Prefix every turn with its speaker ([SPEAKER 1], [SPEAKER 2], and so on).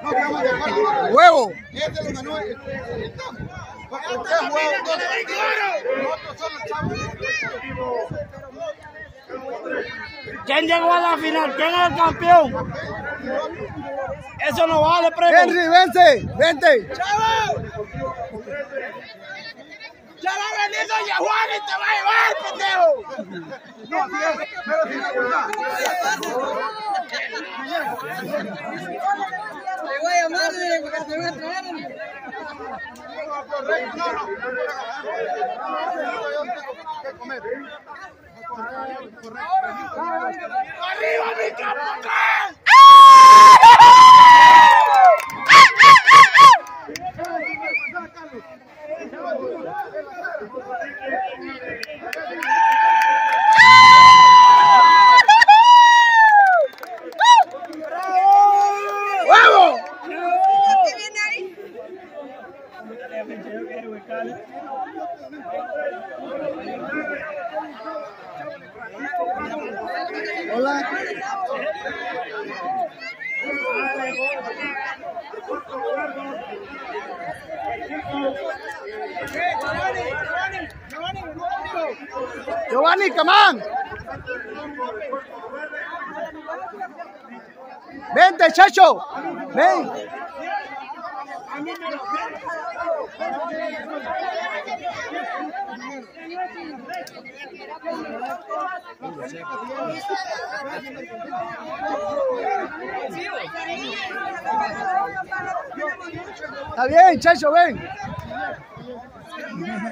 [SPEAKER 1] Huevo.
[SPEAKER 2] ¿Quién llegó a la final? ¿Quién es el campeón? Eso no vale, premio.
[SPEAKER 1] Henry, vente, vente.
[SPEAKER 2] ¡Chavo! ¡Ya va a venir Doña Juana y te va a llevar, pendejo!
[SPEAKER 1] No, pero sí me gusta.
[SPEAKER 3] Te voy a llamar porque te voy a traer.
[SPEAKER 2] ¡Arriba mi campo!
[SPEAKER 1] Hola. Giovanni, come on. Vente, Chacho. Ven. Está bien, Chacho, ven.